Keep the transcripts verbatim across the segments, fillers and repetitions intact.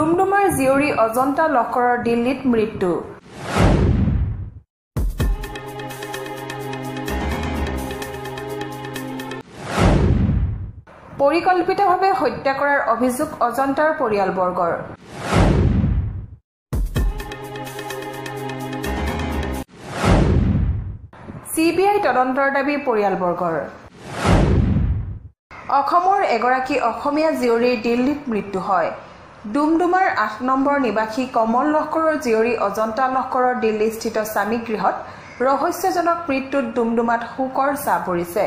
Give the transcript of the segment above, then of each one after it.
ডুমডুমাৰ জিয়ৰী অজন্তা লহকৰৰ দিল্লীত মৃত্যু। পৰিকল্পিতভাৱে হত্যা কৰাৰ অভিযোগ অজন্তাৰ পৰিয়ালবৰ্গৰ। চি বি আই তদন্তৰ দাবী পৰিয়ালবৰ্গৰ। অসমৰ এগৰাকী অসমীয়া জীয়ৰীৰ দিল্লীত মৃত্যু হয়। ডুমডুমাৰ আঠ নম্বৰ নিবাসী কমল লহকৰৰ জীয়ৰী অজন্তা লহকৰৰ দিল্লীস্থিত স্বামীগৃহত ৰহস্যজনক মৃত্যুত ডুমডুমাত শোকৰ ছাঁ পৰিছে।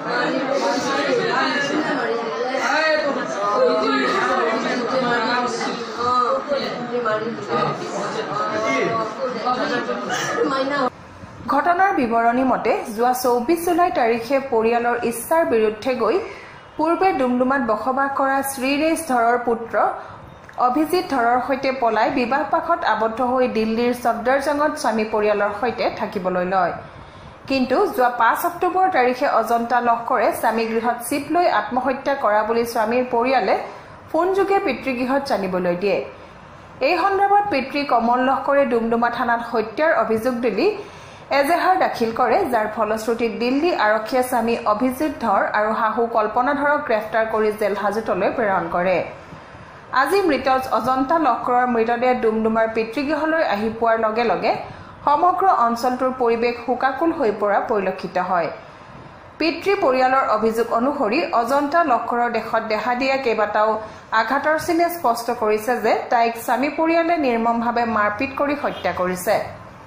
ঘটনাৰ বিৱৰণী মতে যোৱা চৌবিশ জুলাই তাৰিখে পৰিয়ালৰ ইচ্ছাৰ বিৰুদ্ধে গৈ পূৰ্বে ডুমডুমাত বসবাস কৰা শ্ৰীৰেশ ধৰৰ পুত্ৰ অভিজিৎ ধৰৰ সৈতে পলাই বিবাহপাশত আবদ্ধ হৈ দিল্লীৰ ছফদৰজঙত স্বামী পৰিয়ালৰ সৈতে থাকিবলৈ লয়। কিন্তু যোৱা পাঁচ অক্টোবৰ তাৰিখে অজন্তা লহকৰে স্বামীগৃহত চিপ লৈ আত্মহত্যা কৰা বুলি স্বামীৰ পৰিয়ালে ফোনযোগে পিতৃগৃহত জানিবলৈ দিয়ে। এই সন্দৰ্ভত পিতৃ কমল লহকৰে ডুমডুমা থানাত হত্যাৰ অভিযোগ তুলি এজেহাৰ দাখিল কৰে, যাৰ ফলশ্ৰুতিত দিল্লী আৰক্ষীয়ে স্বামী অভিজিৎ ধৰ আৰু শাহু কল্পনা ধৰক গ্ৰেপ্তাৰ কৰি জেল হাজতলৈ প্ৰেৰণ কৰে। আজি মৃত অজন্তা লহকৰৰ মৃতদেহ ডুমডুমাৰ পিতৃগৃহলৈ আহি পোৱাৰ লগে লগে সমগ্ৰ অঞ্চলটোৰ পৰিৱেশ শোকাকুল হৈ পৰা পৰিলক্ষিত হয়। পিতৃ পৰিয়ালৰ অভিযোগ অনুসৰি অজন্তা লহকৰৰ দেহত দেখা দিয়া কেইবাটাও আঘাতৰ চিনে স্পষ্ট কৰিছে যে তাইক স্বামী পৰিয়ালে নিৰ্মমভাৱে মাৰপিট কৰি হত্যা কৰিছে।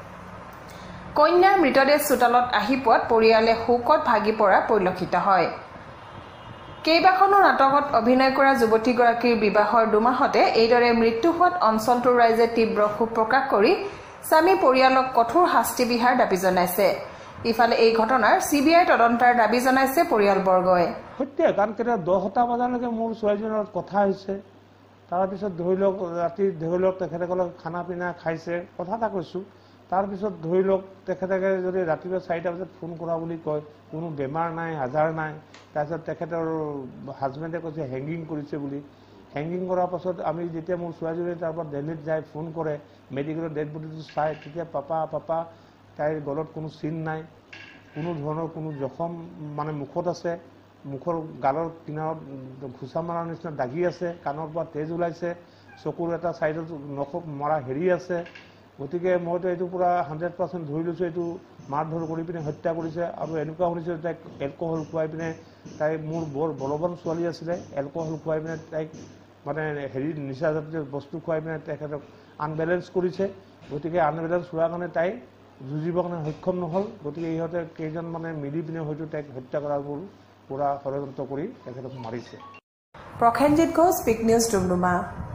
কন্যাৰ মৃতদেহ চোতালত আহি পোৱাত পৰিয়ালে শোকত ভাগি পৰা পৰিলক্ষিত হয়। কেইবাখনো নাটকত অভিনয় কৰা যুৱতীগৰাকীৰ বিবাহৰ দুমাহতে এইদৰে মৃত্যু হোৱাত অঞ্চলটোৰ ৰাইজে তীব্ৰ শোক প্ৰকাশ কৰি স্বামী পৰিয়ালক কঠোৰ শাস্তি বিহাৰ দাবী জনাইছে। ইফালে এই ঘটনাৰ চি বি আই তদন্তৰ দাবী জনাইছে পৰিয়ালবৰ্গই। সত্যি কাৰণ কেতিয়া দহটা বজালৈকে মোৰ ছোৱালীজনৰ কথা হৈছে, তাৰপিছত ধৰি লওক ৰাতি ধৰি লওক তেখেতসকলক খানা পিনা খাইছে, কথা এটা কৈছোঁ। তাৰপিছত ধৰি লওক তেখেতে যদি ৰাতিপুৱা চাৰিটা বজাত ফোন কৰা বুলি কয়, কোনো বেমাৰ নাই, হাজাৰ নাই। তাৰপিছত তেখেতৰ হাজবেণ্ডে কৈছে হেংগিং কৰিছে বুলি। হেংগিং কৰাৰ পাছত আমি যেতিয়া মোৰ ছোৱালীজনী তাৰপৰা দিল্লীত যায় ফোন কৰে, মেডিকেলৰ ডেড বডিটো চাই, তেতিয়া পাপা পাপা তাইৰ গলত কোনো চিন নাই, কোনো ধৰণৰ কোনো জখম মানে মুখত আছে, মুখৰ গালৰ কিনাৰত ঘোচা মৰাৰ নিচিনা দাগি আছে, কাণৰ পৰা তেজ ওলাইছে, চকুৰ এটা ছাইডত নখ মৰা হেৰি আছে। গতিকে মইতো এইটো পূৰা হাণ্ড্ৰেড পাৰ্চেণ্ট ধৰি লৈছোঁ এইটো মাৰ ধৰ কৰি পিনে হত্যা কৰিছে। আৰু এনেকুৱা শুনিছোঁ তাইক এলকহল খুৱাই পিনে, তাই মোৰ বৰ বলৱান ছোৱালী আছিলে, এলকহল খুৱাই পিনে তাইক মানে হেৰি নিচাজাতীয় বস্তু খুৱাই পিনে তেখেতক আনবেলেঞ্চ কৰিছে। গতিকে আনবেলেঞ্চ হোৱাৰ কাৰণে তাই যুঁজিবৰ কাৰণে সক্ষম নহ'ল। গতিকে ইহঁতে কেইজন মানে মিলি পিনে হয়তো তাইক হত্যা কৰাৰ পূৰা ষড়যন্ত্ৰ কৰি তেখেতক মাৰিছে। Prasenjit Ghosh, speak news, Doomdooma.